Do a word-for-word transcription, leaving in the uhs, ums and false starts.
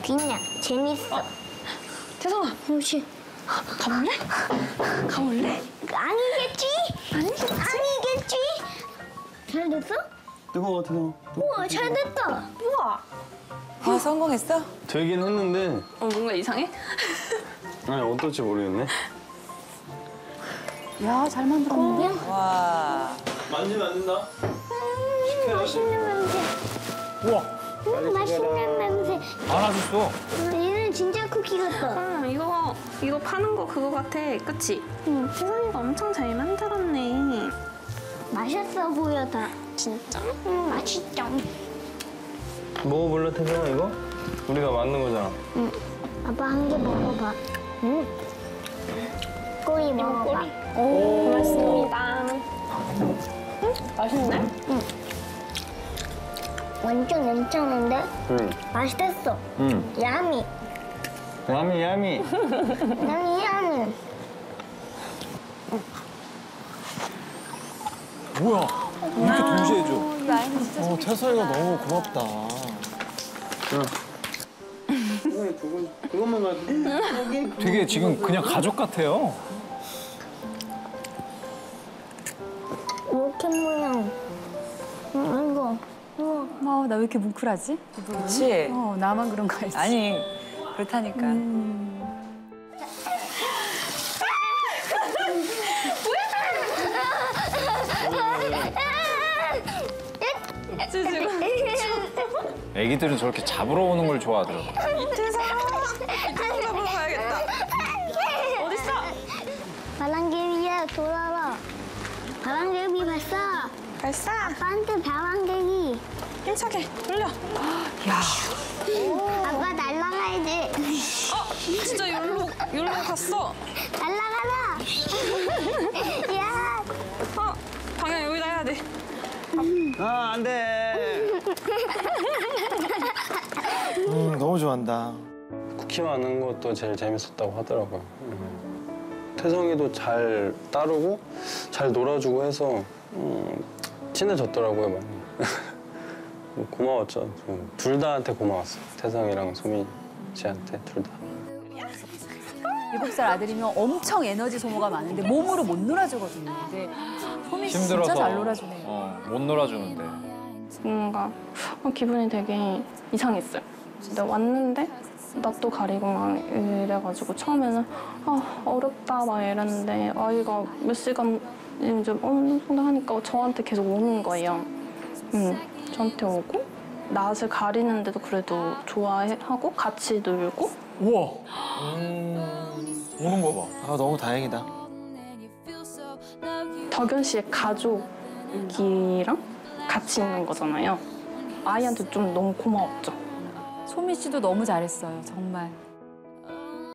그냥 재밌어. 태성아, 혹시 가볼래? 가볼래? 아니겠지? 아니겠지? 아니겠지? 잘 됐어? 뜨거워, 뜨거워. 우와, 잘 됐다. 우와. 아, 성공했어? 되긴 했는데 어, 뭔가 이상해? 아니 어떨지 모르겠네. 야, 잘 만들었네. 와. 만지면 안 된다. 음, 맛있는 냄새. 우와, 음, 맛있는 냄새. 많아졌어. 음, 얘는 진짜 쿠키 같다. 어, 이거 이거 파는 거 그거 같아, 그치? 응. 태성이가 엄청 잘 만들었네. 맛있어 보여 다. 진짜? 음, 맛있죠. 먹어볼래, 태성아 이거? 우리가 만든 거잖아. 응. 아빠 한 개 먹어봐. 응. 꼬리 먹어봐. 오, 고맙습니다. 응? 맛있네? 응. 완전 괜찮은데? 응. 맛있었어. 응. 야미. 야미, 야미. 야미, 야미. 뭐야? 이렇게 동시에 해줘. 이 아이는 진짜 어, 태서이가 너무 고맙다. 응. 그것만 가져. 되게 지금 그냥 가족 같아요. 로켓 모양. 응, 이거. 우와. 어, 나 왜 이렇게 뭉클하지? 그렇지. 어, 나만 그런 거 알지? 아니, 그렇다니까. 애기들은 저렇게 잡으러 오는 걸 좋아하더라고. 이태성! 이태성 잡으러 가야겠다. 어딨어? 바람개비야, 돌아와. 바람개비 발사. 발사! 아빠한테 바람개비. 힘차게 돌려. 아빠 날아가야지. 어? 진짜 여기로, 여기로 갔어. 날아가라. 야. 어? 방향 여기다 해야 돼. 아, 안 돼. 음, 너무 좋아한다. 쿠키 만든 것도 제일 재밌었다고 하더라고요. 음. 태성이도 잘 따르고 잘 놀아주고 해서 음, 친해졌더라고요, 많이. 고마웠죠. 둘 다한테 고마웠어요. 태성이랑 소민 씨한테 둘 다. 일곱 살 아들이면 엄청 에너지 소모가 많은데 몸으로 못 놀아주거든요. 근데 소미 씨 힘들어서 진짜 잘 놀아주네요. 어, 못 놀아주는데. 뭔가 어, 기분이 되게 이상했어요. 근데 왔는데 낯도 가리고 막 이래가지고 처음에는 아, 어렵다 막 이랬는데 아이가 몇 시간 이제 어느 정도 하니까 저한테 계속 오는 거예요. 음, 저한테 오고 낯을 가리는데도 그래도 좋아하고 같이 놀고. 우와. 음, 오는 거 봐. 아, 너무 다행이다. 덕현 씨의 가족이랑 같이 있는 거잖아요. 아이한테 좀 너무 고마웠죠. 소미 씨도 너무 잘했어요, 정말.